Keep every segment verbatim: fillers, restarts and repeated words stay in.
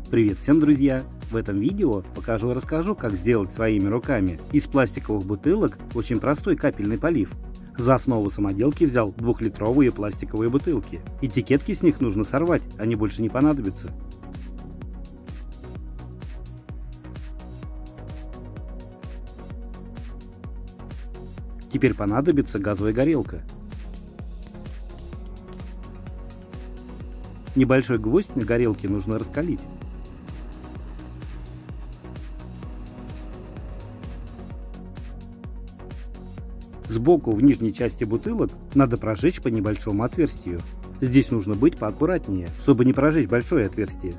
Привет всем, друзья! В этом видео покажу и расскажу, как сделать своими руками из пластиковых бутылок очень простой капельный полив. За основу самоделки взял двухлитровые пластиковые бутылки. Этикетки с них нужно сорвать, они больше не понадобятся. Теперь понадобится газовая горелка. Небольшой гвоздь на горелке нужно раскалить. Сбоку в нижней части бутылок надо прожечь по небольшому отверстию. Здесь нужно быть поаккуратнее, чтобы не прожечь большое отверстие.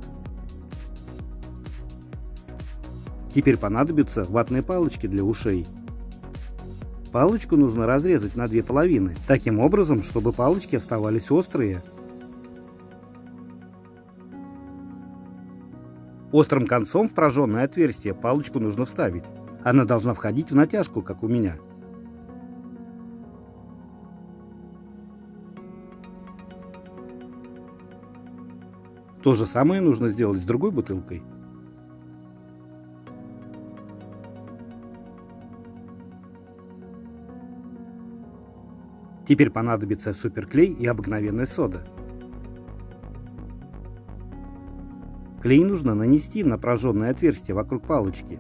Теперь понадобятся ватные палочки для ушей. Палочку нужно разрезать на две половины, таким образом, чтобы палочки оставались острые. Острым концом в прожженное отверстие палочку нужно вставить. Она должна входить в натяжку, как у меня. То же самое нужно сделать с другой бутылкой. Теперь понадобится суперклей и обыкновенная сода. Клей нужно нанести на прожженное отверстие вокруг палочки.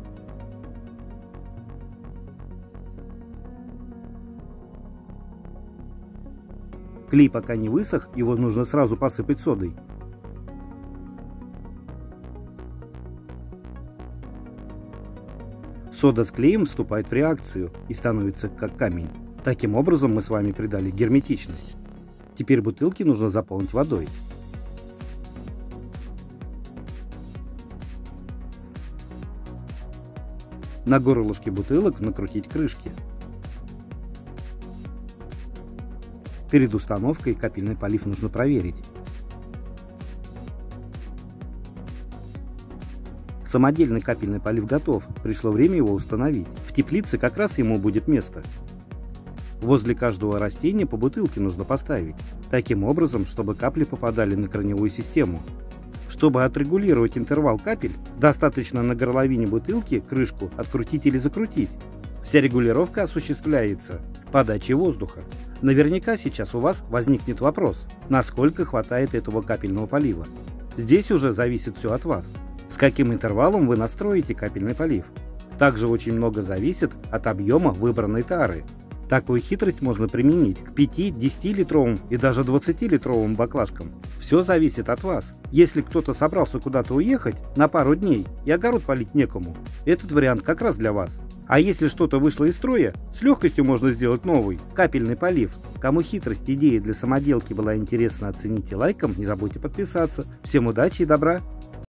Клей пока не высох, его нужно сразу посыпать содой. Сода с клеем вступает в реакцию и становится как камень. Таким образом мы с вами придали герметичность. Теперь бутылки нужно заполнить водой. На горлышке бутылок накрутить крышки. Перед установкой капельный полив нужно проверить. Самодельный капельный полив готов, пришло время его установить. В теплице как раз ему будет место. Возле каждого растения по бутылке нужно поставить, таким образом, чтобы капли попадали на корневую систему. Чтобы отрегулировать интервал капель, достаточно на горловине бутылки крышку открутить или закрутить. Вся регулировка осуществляется подачей воздуха. Наверняка сейчас у вас возникнет вопрос, насколько хватает этого капельного полива. Здесь уже зависит все от вас. С каким интервалом вы настроите капельный полив. Также очень много зависит от объема выбранной тары. Такую хитрость можно применить к пяти-десятилитровым и даже двадцатилитровым баклажкам. Все зависит от вас. Если кто-то собрался куда-то уехать на пару дней и огород полить некому, этот вариант как раз для вас. А если что-то вышло из строя, с легкостью можно сделать новый капельный полив. Кому хитрость идеи для самоделки была интересна, оцените лайком, не забудьте подписаться. Всем удачи и добра!